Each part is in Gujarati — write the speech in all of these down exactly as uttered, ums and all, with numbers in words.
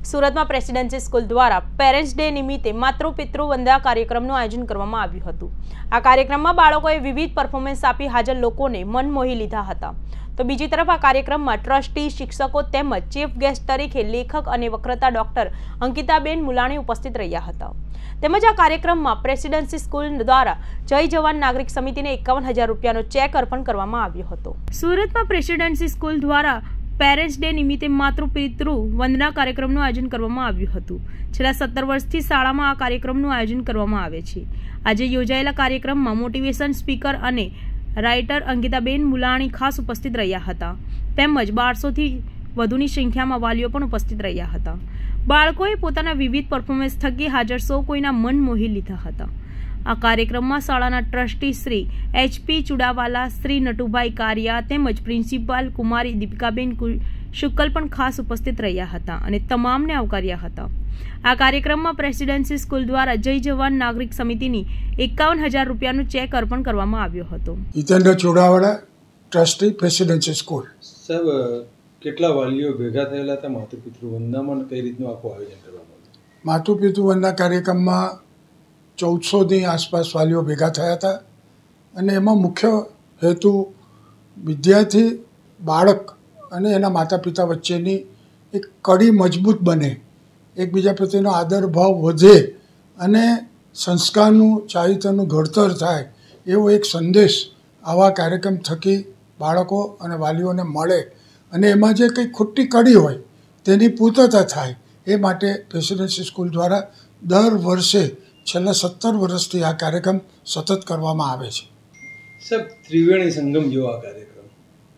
સુરતમાં પ્રેસિડેન્સી સ્કૂલ દ્વારા પેરેન્ટ્સ ડે નિમિત્તે માતૃ પિતૃ વંદના કાર્યક્રમનું આયોજન કરવામાં આવ્યું હતું। આ કાર્યક્રમમાં બાળકોએ વિવિધ પરફોર્મન્સ આપી હાજર લોકોને મન મોહી લીધા હતા। તો બીજી તરફ આ કાર્યક્રમમાં ટ્રસ્ટી, શિક્ષકો તેમજ ચીફ ગેસ્ટ તરીકે લેખક અને વક્તા ડોક્ટર અંકિતાબેન મુલાણી ઉપસ્થિત રહ્યા હતા। તેમજ આ કાર્યક્રમમાં પ્રેસિડેન્સી સ્કૂલ દ્વારા જય જવાન નાગરિક સમિતિને એકાવન હજાર રૂપિયાનો ચેક અર્પણ કરવામાં આવ્યો હતો। સુરતમાં પ્રેસિડેન્સી સ્કૂલ દ્વારા પેરેન્ટ્સ ડે નિમિત્તે માતૃ પિતૃ વંદના કાર્યક્રમનું આયોજન કરવામાં આવ્યું હતું। છેલ્લા સત્તર વર્ષથી શાળામાં આ કાર્યક્રમનું આયોજન કરવામાં આવે છે। આજે યોજાયેલા કાર્યક્રમમાં મોટિવેશન સ્પીકર અને રાઇટર અંકિતાબેન મુલાણી ખાસ ઉપસ્થિત રહ્યા હતા। તેમજ બારસોથી વધુની સંખ્યામાં વાલીઓ પણ ઉપસ્થિત રહ્યા હતા। બાળકોએ પોતાના વિવિધ પરફોર્મન્સ થકી હાજર સૌ કોઈના મન મોહી લીધા હતા। આ કાર્યક્રમમાં શાળાના ટ્રસ્ટી શ્રી એચપી ચુડાવાલા, શ્રી નટુભાઈ કારિયા તેમજ પ્રિન્સિપાલ કુમારી દીપિકાબેન શુક્લ પણ ખાસ ઉપસ્થિત રહ્યા હતા અને તમામને આવકાર્યા હતા। આ કાર્યક્રમમાં પ્રેસિડેન્સી સ્કૂલ દ્વારા જય જવાન નાગરિક સમિતિની એકાવન હજાર રૂપિયાનો ચેક અર્પણ કરવામાં આવ્યો હતો। Jitendra Chudawala, trustee, presidency school. સાહેબ, કેટલા વાલીઓ ભેગા થયેલા હતા માતૃપિતૃ વંદનામાં? કઈ રીતનું આખું આયોજન કરવામાં આવ્યું? માતૃપિતૃ વંદના કાર્યક્રમમાં ચૌદસોની આસપાસ વાલીઓ ભેગા થયા હતા અને એમાં મુખ્ય હેતુ વિદ્યાર્થી, બાળક અને એના માતા પિતા વચ્ચેની એક કડી મજબૂત બને, એકબીજા પ્રત્યેનો આદર ભાવ વધે અને સંસ્કારનું, ચારિત્રનું ઘડતર થાય એવો એક સંદેશ આવા કાર્યક્રમ થકી બાળકો અને વાલીઓને મળે અને એમાં જે કંઈ ખોટી કડી હોય તેની પૂર્તતા થાય એ માટે પ્રેસિડેન્સી સ્કૂલ દ્વારા દર વર્ષે છેલ્લા સત્તર વર્ષથી આ કાર્યક્રમ સતત કરવામાં આવે છે। સાહેબ, ત્રિવેણી સંગમ જેવો આ કાર્યક્રમ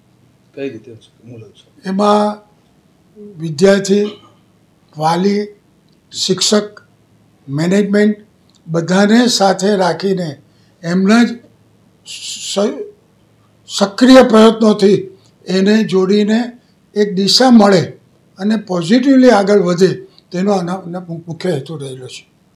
કઈ રીતે મૂળ છે? એમાં વિદ્યાર્થી, વાલી, શિક્ષક, મેનેજમેન્ટ બધાને સાથે રાખીને એમના જ સક્રિય પ્રયત્નોથી એને જોડીને એક દિશા મળે અને પોઝિટિવલી આગળ વધે તેનો આનો મુખ્ય હેતુ રહેલો છે।